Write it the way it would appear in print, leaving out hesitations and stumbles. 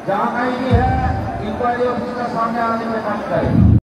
जहाँ कहीं भी है इंक्वायरी ऑफिस का सामने आने में मत करें।